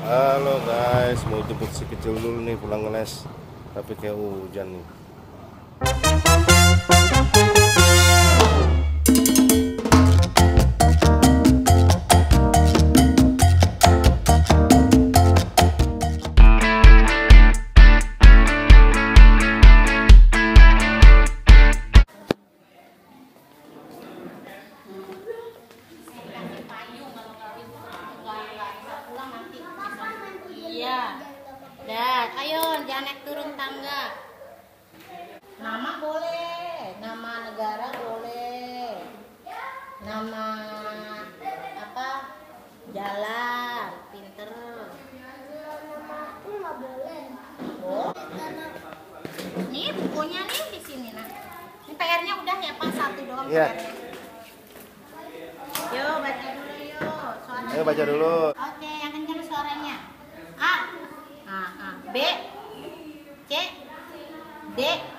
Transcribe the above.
Halo guys, mau jemput si kecil dulu nih pulang ngeles, tapi kayak hujan nih. Iya. Dan ayo jangan naik turun tangga. Nama boleh, nama negara boleh. Nama apa? Jalan, pinter. Nama aku nggak boleh. Oh. Nih bukunya nih di sini nah. Ini PR-nya udah ya Pak, satu doang Iya. PR-nya. Yo baca dulu yuk. Suaranya. Ayo baca dulu. Oke, yang kencang suaranya. A. B. C. D.